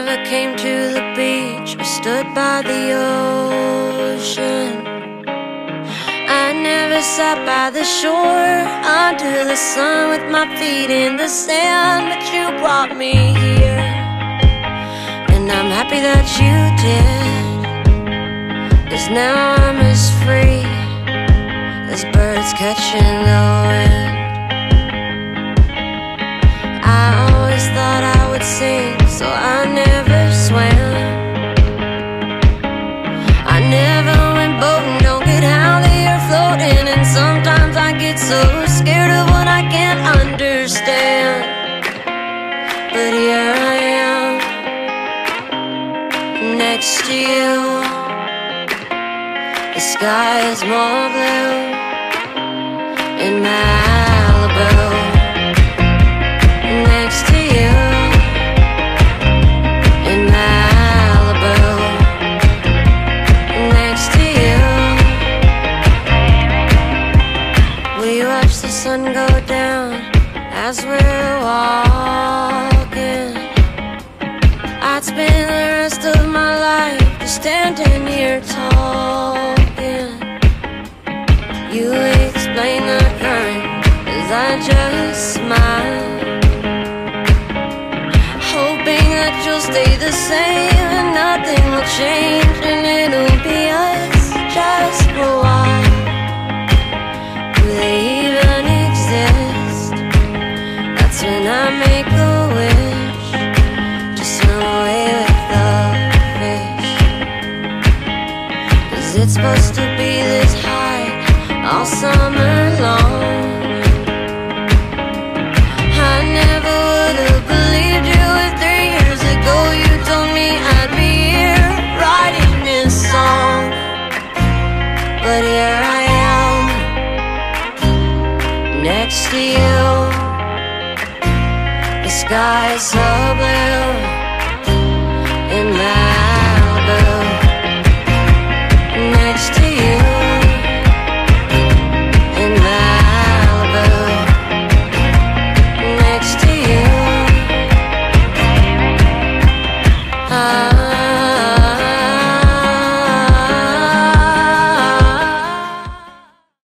never came to the beach or stood by the ocean. I never sat by the shore under the sun with my feet in the sand. But you brought me here, and I'm happy that you did. 'Cause now I'm as free as birds catching the wind. I always thought I would sink, so I never swam. I never went boating, don't get how they are floating. And sometimes I get so scared of what I can't understand. But here I am, next to you. The sky is more blue in Malibu. Next to you in Malibu. Next to you. We watch the sun go down as we're walking. I'd spend the rest of my life just standing here talking. You explain the current as I just smile, hoping that you'll stay the same and nothing will change, and it'll be us just for a while. Do they even exist? That's when I make a wish to swim away with the fish. 'Cause it's supposed to be this high all summer long. I never would have believed you if 3 years ago you told me I'd be here writing this song. But here I am, next to you. The sky is so blue